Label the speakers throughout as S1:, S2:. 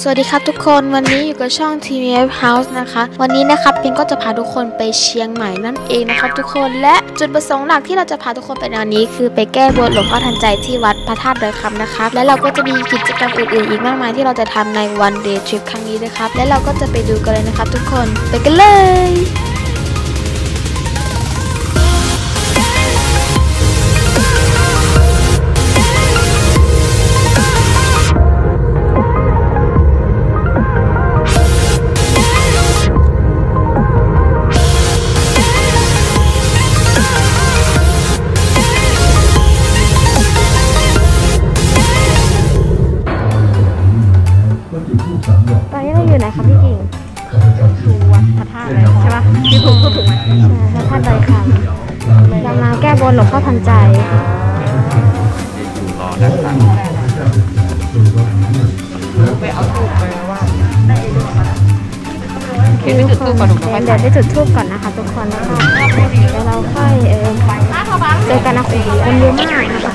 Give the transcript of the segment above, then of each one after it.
S1: สวัสดีครับทุกคนวันนี้อยู่กับช่อง TVF House นะคะวันนี้นะครับเพนก็จะพาทุกคนไปเชียงใหม่นั่นเองนะครับทุกคนและจุดประสงค์หลักที่เราจะพาทุกคนไปในวันนี้คือไปแก้บนหลวงพ่อทันใจที่วัดพระธาตุดอยคำนะครับและเราก็จะมีกิจกรรมอื่นๆอีกมากมายที่เราจะทำใน One Day Trip ครั้งนี้ด้วยครับและเราก็จะไปดูกันเลยนะครับทุกคนไปกันเลยตอนนี้เราอยู่ไหนครับพี่กิ่งอยู่วัดพระธาตุเลยใช่ปะที่ถูกไหมใช่พระธาตุดอยคำเรามาแก้บนหลวงพ่อทันใจไปเอาทูบไปว่าเดี๋ยวไปจุดทูบก่อนนะคะทุกคนแล้วก็เดี๋ยวเราค่อยเจอกันนะคนเยอะมากนะคะ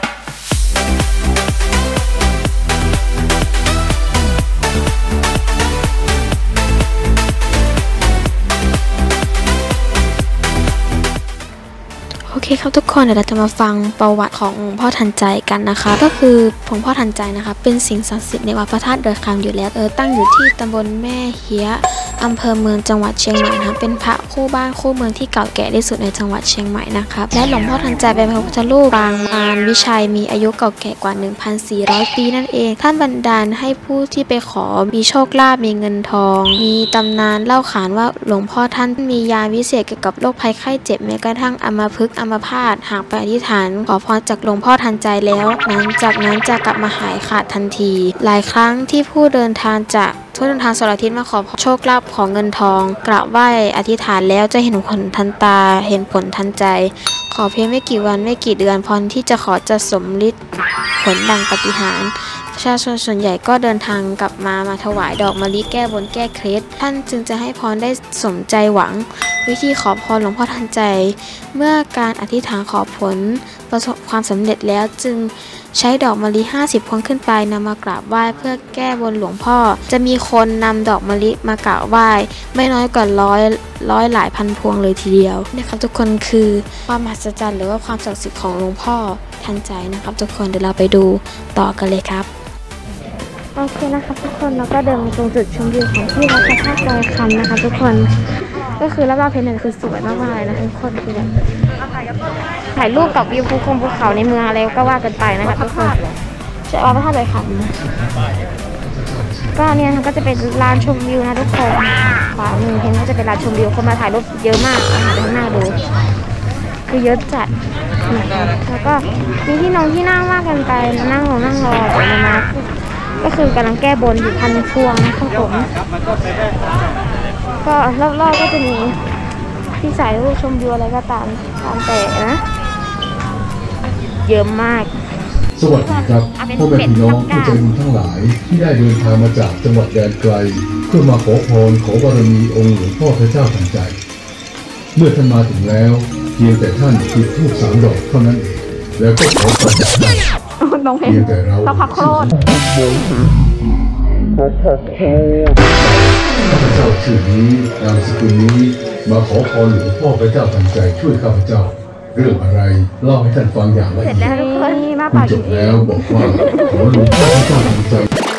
S1: โอเคครับทุกคนเดี๋ยวเราจะมาฟังประวัติของหลวงพ่อทันใจกันนะคะก็คือหลวงพ่อทันใจนะคะเป็นสิ่งศักดิ์สิทธิ์ในวัดพระธาตุดอยคำอยู่แล้วตั้งอยู่ที่ตำบลแม่เฮียอำเภอเมืองจังหวัดเชียงใหม่นะคะเป็นพระคู่บ้านคู่เมืองที่เก่าแก่ที่สุดในจังหวัดเชียงใหม่นะครับและหลวงพ่อทันใจเป็นพระพุทธรูปปางมารวิชัยมีอายุเก่าแก่กว่า 1,400 ปีนั่นเองท่านบันดาลให้ผู้ที่ไปขอมีโชคลาภมีเงินทองมีตำนานเล่าขานว่าหลวงพ่อท่านมียาวิเศษเกี่ยวกับโรคภัยไข้เจ็บแม้กระทั่งอัมพฤกษ์อัมพาตหากไปอธิษฐานขอพรจากหลวงพ่อทันใจแล้วจากนั้นจะกลับมาหายขาดทันทีหลายครั้งที่ผู้เดินทางจากทั่วเดินทางสารทิศมาขอโชคลาภขอเงินทองกราบไหว้อธิษฐานแล้วจะเห็นผลทันตาเห็นผลทันใจขอเพียงไม่กี่วันไม่กี่เดือนพรที่จะขอจะสมฤทธิ์ผลดังปาฏิหาริย์ประชาชนส่วนใหญ่ก็เดินทางกลับมาถวายดอกมะลิแก้บนแก้เคล็ดท่านจึงจะให้พรได้สมใจหวังวิธีขอพรหลวงพ่อทันใจเมื่อการอธิษฐานขอผลประสบความสำเร็จแล้วจึงใช้ดอกมะลิ50 พวงขึ้นไปนำมากราบไหว้เพื่อแก้บนหลวงพ่อจะมีคนนำดอกมะลิมากราบไหว้ไม่น้อยกว่าร้อยหลายพันพวงเลยทีเดียวนะครับทุกคนคือความมหัศจรรย์หรือว่าความศักดิ์สิทธิ์ของหลวงพ่อทันใจนะครับทุกคนเดี๋ยวเราไปดูต่อกันเลยครับโอเคนะครับทุกคนเราก็เดินมาตรงจุดชมวิวของที่วัดพระธาตุดอยคำนะคะทุกคนก็คือรอบๆเพชรเนี่ยคือสวยมากๆเลยนะทุกคนคือแบบถ่ายรูปกับวิวภูเขาในเมืองอะไรก็ว่ากันไปนะคะทุกคนจะวัดพระธาตุดอยคำก็เนี่ยก็จะเป็นลานชมวิวนะทุกคนขวามือเพชรก็จะเป็นลานชมวิวคนมาถ่ายรูปเยอะมากนะคะข้างหน้าดูคือเยอะจัดแล้วก็มีที่นั่งมากกันไปนั่งรอเดี๋ยวมาก็คือกำลังแก้บนอยู่1,000 พวงนะครับผมก็รอบๆก็จะมีที่สายรูปชมวิวอะไรก็ตามแต่นะเยอะมาก
S2: สวัสดีครับพ่อแม่พี่น้องผู้ใจบุญทั้งหลายที่ได้เดินทางมาจากจังหวัดแดนไกลเพื่อมาขอพรขอบารมีองค์หลวงพ่อพระเจ้าทันใจเมื่อท่านมาถึงแล้วเพียงแต่ท่านจุดธูป3 ดอกเท่านั้นเองแล้วก็ขอพรจากท่านเพียงแต่เราข้าพเจ้าชื่อนี้นามสกุลนี้มาขอพรหลวงพ่อพระเจ้าทันใจช่วยข้าพเจ้าเรื่องอะไรเล่าให้ท่านฟังอย่างละเอียดคุณจบแล้วบอกว่าขอหลวงพ่อพระเจ้าทันใจ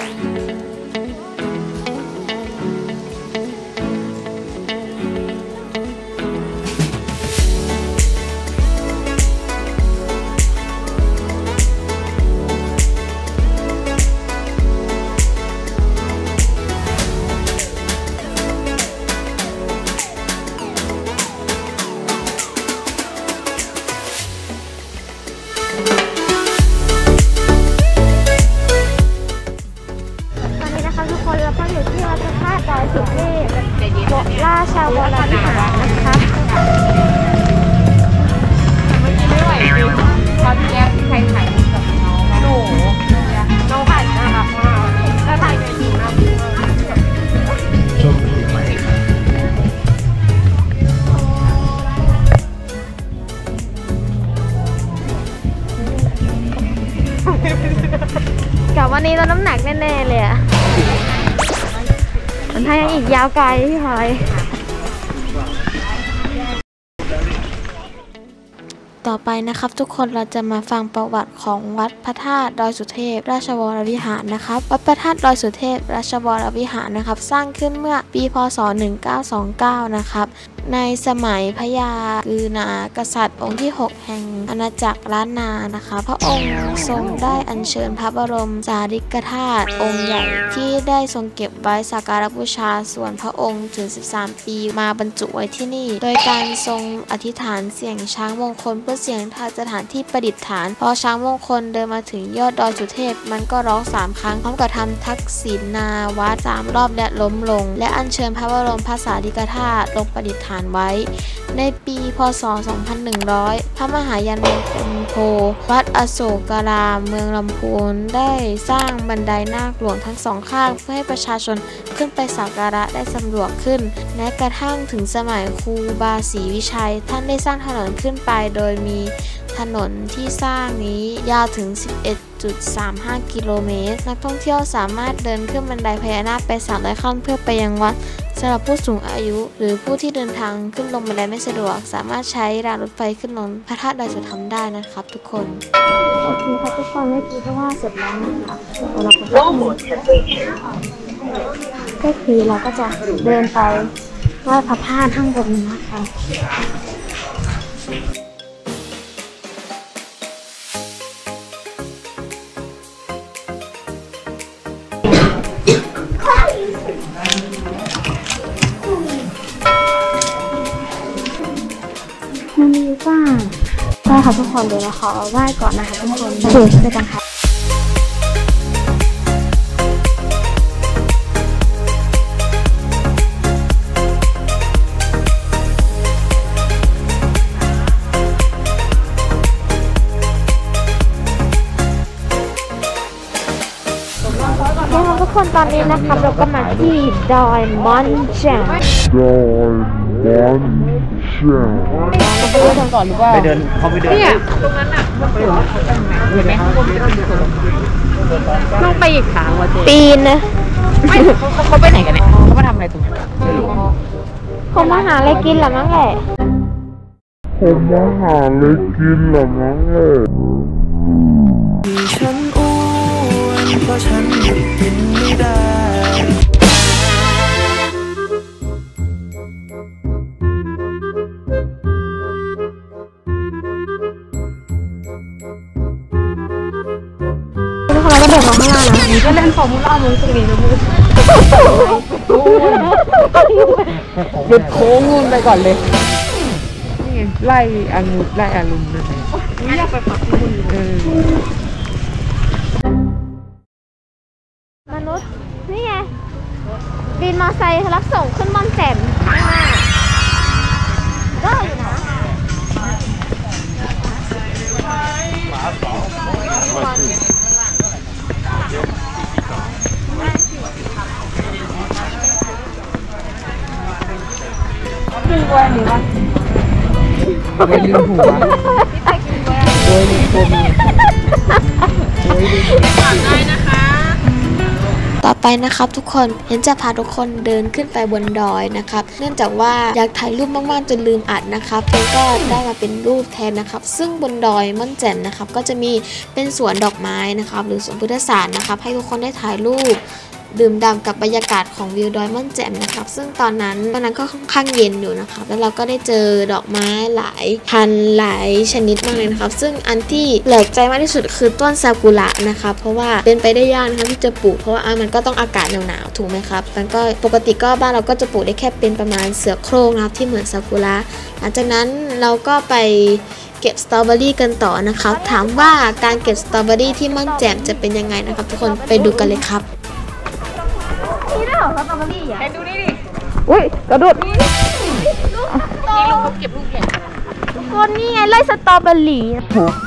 S1: เราก็อยู่ที่วัดพระธาตุดอยสุเทพราชวรวิหารนะครับไม่ไหวจริงตอนที่แรกที่ใครถ่ายกับน้องถ่ายน่ารักมากแล้วถ่ายในดีมากกับวันนี้เราน้ำหนักแน่ๆเลยอะทยยังอีกยาวไกลพี่พลอยต่อไปนะครับทุกคนเราจะมาฟังประวัติของวัดพระธาตุดอยสุเทพราชวรวิหารนะครับวัดพระธาตุดอยสุเทพราชวรวิหารนะครับสร้างขึ้นเมื่อปีพ.ศ. 1929นะครับในสมัยพระยากือนากษัตริย์องค์ที่ 6 แห่งอาณาจักรล้านนานะคะพระองค์ทรงได้อัญเชิญพระบรมสารีริกธาตุองค์ใหญ่ที่ได้ทรงเก็บไว้สักการะบูชาส่วนพระองค์ถึง13 ปีมาบรรจุไว้ที่นี่โดยการทรงอธิษฐานเสี่ยงช้างมงคลเพื่อเสี่ยงทายสถานที่ประดิษฐานพอช้างมงคลเดินมาถึงยอดดอยสุเทพมันก็ร้อง3 ครั้งพร้อมกับทำทักษิณาวัด3 รอบและล้มลงและอัญเชิญพระบรมสารีริกธาตุลงประดิษฐานไว้ในปีพ.ศ. 2100 พระมหายานมงคลโพวัดอโศการามเมืองลำพูนได้สร้างบันไดนาคหลวงทั้ง2 ข้างเพื่อให้ประชาชนขึ้นไปสักการะได้สะดวกขึ้นแม้กระทั่งถึงสมัยครูบาศรีวิชัยท่านได้สร้างถนนขึ้นไปโดยมีถนนที่สร้างนี้ยาวถึง 11.35 กิโลเมตรนักท่องเที่ยวสามารถเดินขึ้นบันไดพญานาคไป300 ขั้นเพื่อไปยังวัดสำหรับผู้สูงอายุหรือผู้ที่เดินทางขึ้นลงบันไดไม่สะดวกสามารถใช้รางรถไฟขึ้นลงพระธาตุดอยสุเทพได้นะครับทุกคนโอเคครับทุกคนเมื่อกี้ก็ว่าเสร็จแล้วนะคะก็คือเราก็จะเดินไปไหว้พระธาตุข้างบนนะคะมันมีว่าใช่ค่ะทุกคนเดี๋ยวเราขอไหว้ก่อนนะคะทุกคนเดี๋ยวเจอกันค่ะทุกคนตอนนี้นะครับเราก็มาที่ดอยม่อนแจ่ม
S3: ไปเดินก่อนหรือว่าไปเดินเขาไปเดินเนี่ยตรงนั้นอ่ะเห็นไหมต้องไปอีกทางว่ะเจ๊
S1: ปีนนะ
S3: ไม่เขาไปไหนกันเนี่ยเขามาทำอะไรตรงนี้ไม่รู้
S1: เขามาหาอะไรกินหรือมั้งแหละ
S3: ผมมาหาอะไรกินหรือมั้งเลยฉันอ้วนเพราะฉันหยุดกินไม่ได้
S1: เราก็เดินลงข้างล่างนะ
S3: ก็เล่นฟอร์มูล่ามึงตรงนี้นะมึงหยุดโค้งงูนไปก่อนเลยนี่ไล่อารุณไล่อารุณนั่นเองอยากไปปักที่มึง
S1: มนุษย์นี่ไงบินมอไซค์รับส่งขึ้นม่อนแจ่มก็อยู่นะ
S3: กินกล้วยหรือว่าไปลืมหัวกล้วยลืมตัวมีได้นะคะ
S1: ต่อไปนะครับทุกคนเห็นจะพาทุกคนเดินขึ้นไปบนดอยนะครับเนื่องจากว่าอยากถ่ายรูปมากๆจนลืมอัดนะครับเพื่อนก็ได้มาเป็นรูปแทนนะครับซึ่งบนดอยม่อนแจ่มนะครับก็จะมีเป็นสวนดอกไม้นะครับหรือสวนพุทธศาสตร์นะครับให้ทุกคนได้ถ่ายรูปดื่มด่ำกับบรรยากาศของวิวดอยม่อนแจ่มนะครับซึ่งตอนนั้นก็ค่อนข้างเย็นอยู่นะครับแล้วเราก็ได้เจอดอกไม้หลายพันหลายชนิดมากเลยนะครับซึ่งอันที่แปลกใจมากที่สุดคือต้นซากุระนะครับเพราะว่าเป็นไปได้ยากนะครับที่จะปลูกเพราะว่ามันก็ต้องอากาศหนาวๆถูกไหมครับมันก็ปกติก็บ้านเราก็จะปลูกได้แค่เป็นประมาณเสือโคร่งนะครับที่เหมือนซากุระหลังจากนั้นเราก็ไปเก็บสตรอเบอรี่กันต่อนะครับถามว่าการเก็บสตรอเบอรี่ที่ม่อนแจ่มจะเป็นยังไงนะครับทุกคนไปดูกันเลยครับนี่ได้หรอสตรอเบอรี่อ่ะดูนี่ดิ
S3: อุ้ยกระโดด
S1: นี่ลูกเขาเก็บลูกใหญ่ทุกคนนี่ไงไล่สตรอเบอรี่ทุก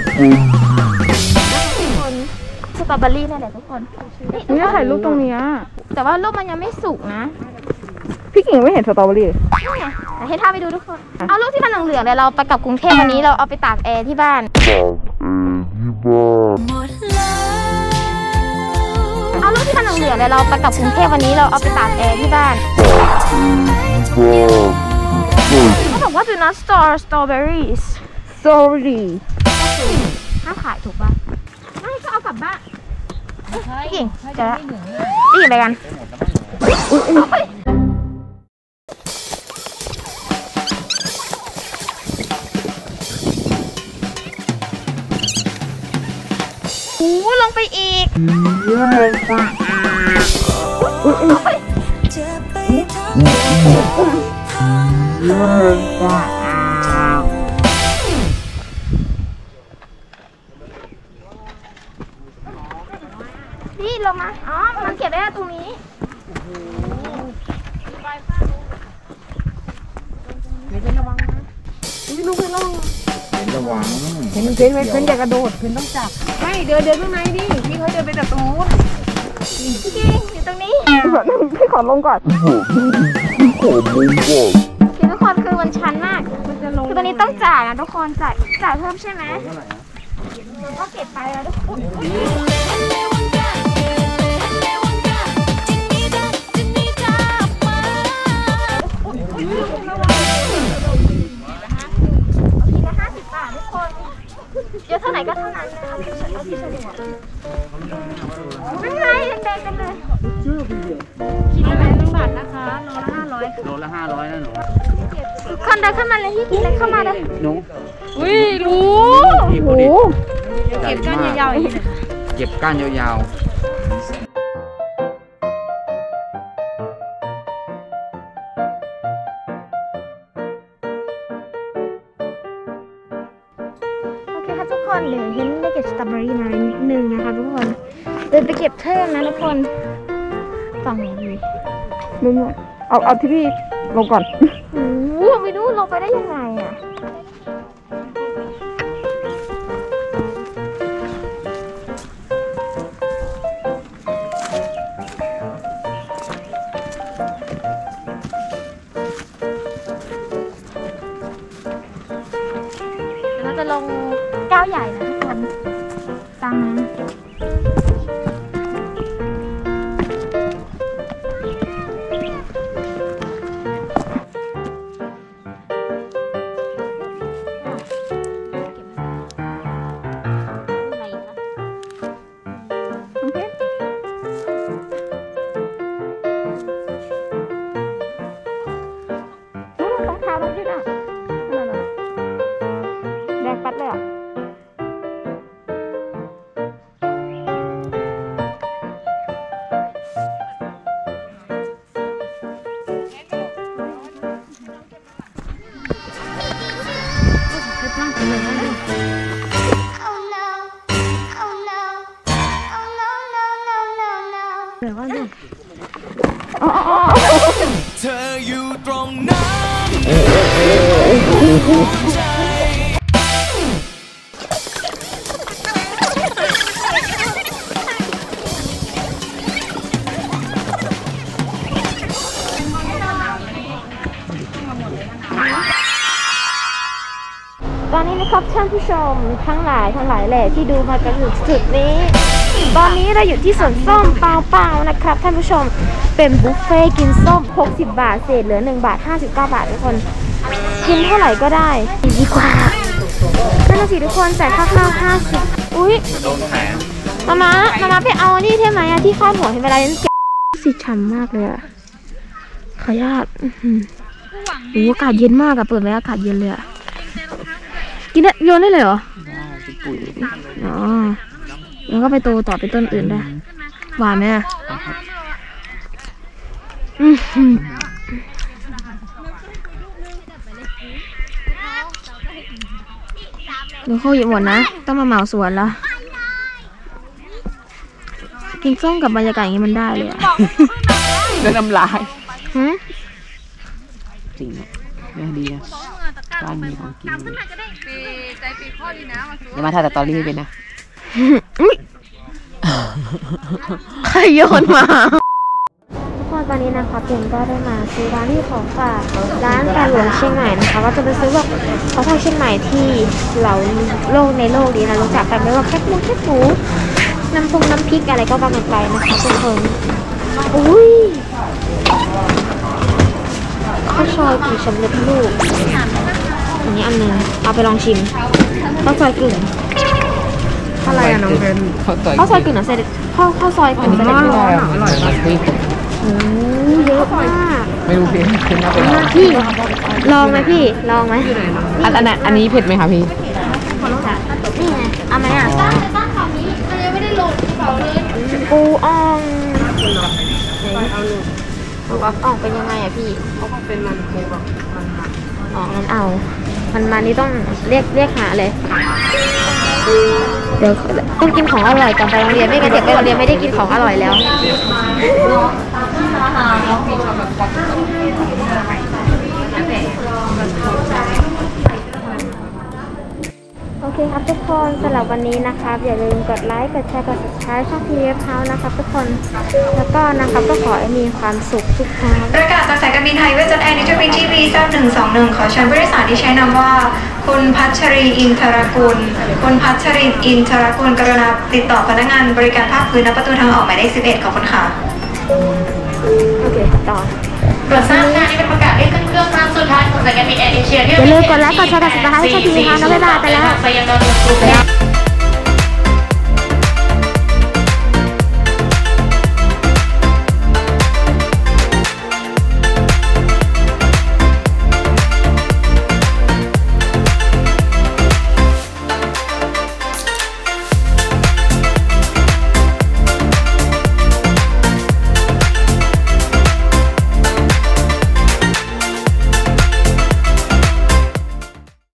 S1: คนสตรอเบอรี่นั่นแหละทุกคน
S3: นี่ถ่ายรูปตรงนี้
S1: แต่ว่ารูปมันยังไม่สุกนะ
S3: พี่กิ่งไม่เห็นสตรอเบอรี่เลย
S1: แต่ให้ท่าไปดูทุกคนเอาลูกที่มันเหลืองๆเดี๋ยวเราไปกับกรุงเทพวันนี้เราเอาไปตากแอร์ที่บ้านเอาลูกที่มันเหลืลืองๆเดี๋ยวเราไปกับกรุงเทพวันนี้เราเอาไปตากแอร์ที่บ้านเขาบอกว่า do not store strawberries
S3: sorry
S1: ห้ามขายถูกป่ะไม่ก็เอากลับบ้านพี่กิ่งเจอแล้วพี่กิ่งไปกันโอ้ลงไปอีกพี่ลงมาอ๋อมันเก็บได้ตรงนี้ระวังนะลูกไม่ระวัง
S3: ระวังเพนอย่ากระโดดเพนต้องจับไม่เดินข้างในดิพี่เขาเดินไปจากตรงนู้น
S1: พี่กิ่งอยู่ตรงนี้
S3: พี่ขอลงก่อน
S1: คือทุกคนคือมันชันมากคือตอนนี้ต้องจ่ายนะทุกคนจ่ายเพิ่มใช่ไหมก็เก็บไปแล้วทุกคนเยอะเท่าไหร่ก็เท่านั้นนะคะเอาที่สะดวกไม่เป็นไรแดงๆกันเลยคิดอะไรต้องบาทนะคะโลละ500นะหนูคนเดินเข้ามาเลยพี่กินเลยเข้ามาเลย
S3: หนู
S1: อุ้ยรู้
S3: โอ้
S1: เก็บก้านยาวๆอย่างนี้
S3: เก็บก้านยาว
S1: ทุกคนเดี๋ยวเห็นได้เก็บสตรอเบอรี่มานิดนึงนะคะทุกคนเดินไปเก็บเพิ่มนะทุกคนฝั่งไหนดี
S3: มึงเอาที่พี่ลงก่อน
S1: โอ้ไม่รู้ลงไปได้ยังไงอ่ะเราจะลงก้าวใหญ่นะทุกคนตามมาต้องเท้าลงด้วยนะแดงปัดเลยอ่ะ
S4: เธออยู่ตรงนั้น
S1: ตอนนี้นะครับท่านผู้ชมทั้งหลายแหละที่ดูมาจนถึงจุดนี้ตอนนี้เราอยู่ที่สวนส้มเปล่าๆนะครับท่านผู้ชมเป็นบุฟเฟ่กินส้ม60 บาทเศษเหลือ1 บาท 59 บาททุกคนกินเท่าไหร่ก็ได้ดีกว่านั่นน่ะสิทุกคนจ่ายค่าข้าว50อุ้ยมาไปเอานี่ใช่ไหมที่คาดหัวเห็นเวลาเล่นเก็บสีฉ่ำมากเลยอะขออนุญาตโอ้อากาศเย็นมากอะเปิดไว้อากาศเย็นเลยอะกินได้โยนได้เลยเหรออ๋อแล้วก็ไปโตต่อไปต้นอื่นได้หวานไหมอ่ะดูเขาหยิบหมดนะต้องมาเหมาสวนแล้วกินส้มกับบรรยากาศอย่างนี้มันได้เลยอ่ะ
S3: เดินน้ำลาย
S4: จริงเนี่ยดีนะบ้านมีของกินเดี๋ยวมาถ่ายแต่ตอรี่ไปนะ
S1: ใครโยนมาทุกคนตอนนี้นะคะเพียงก็ได้มาซื้อร้านที่ของฝากร้านการหลวงเชียงใหม่นะคะก็จะไปซื้อแบบของฝากเชียงใหม่ที่เราในโลกนี้นะรู้จักกันไม่ว่าแคบหมูน้ำพริกอะไรก็ว่ากันไปนะคะทุกคนอุ้ยข้าวซอยกึ่งสำเร็จรูปอันนี้อันนึงเอาไปลองชิมข้าวซอยกึ่ง
S3: อะไรอะน้องเบน
S1: ข้าวซอยกึ่งเสร็จข้าวซอยกึ่งเสร็จรูป
S3: อร่อยมากพี่
S1: โอ้เยอะมาก
S3: ไม่รู้พี่ขึ้นมาเป็น
S1: พี่ลองไหมพี่ลองไหม
S3: อันนี้เผ็ดไหมคะพี่
S1: นี่ไงเอาไหมอ่ะปูอ่องอ่องเป็นยังไงอ่ะพี่
S3: เขาเป็นมันปูแบบมัน
S1: อ๋องั้นเอามันมานี่ต้องเรียกหาเลยเดี๋ยวต้องกินของอร่อยก่อนไปโรงเรียนไม่งั้นเดี๋ยวไปโรงเรียนไม่ได้กินของอร่อยแล้วโอเคครับทุกคนสำหรับวันนี้นะครับอย่าลืมกดไลค์กดแชร์กด subscribe ช่อง PF House นะครับทุกคนแล้วก็นะครับก็ขอให้มีความสุขทุกครั้ง
S5: ประกาศจากสายการบินไทยเวสต์แอร์นิจบินที่ V9121 ขอเชิญผู้โดยสารที่ใช้นามว่าคุณพัชรีอินทรกุลคุณพัชรินอินทรกุลกรุณาติดต่อพนักงานบริการภาคพื้นณประตูทางออกหมายเลข11ขอบคุณค่ะ
S1: โอเคต่อ
S5: โปรดทราบการนี้เป็นประกาศเรียกขึ้นเครื่องครั้งสุดท้ายของสายการบินแอร์เอเชียที่
S1: อย่าลืมกดไลค์กดแชร์กด subscribe ให้ช่อง PF House นะบ๊ายบายไปแล้ว
S5: ไปยังดอนเมืองกรุงเทพ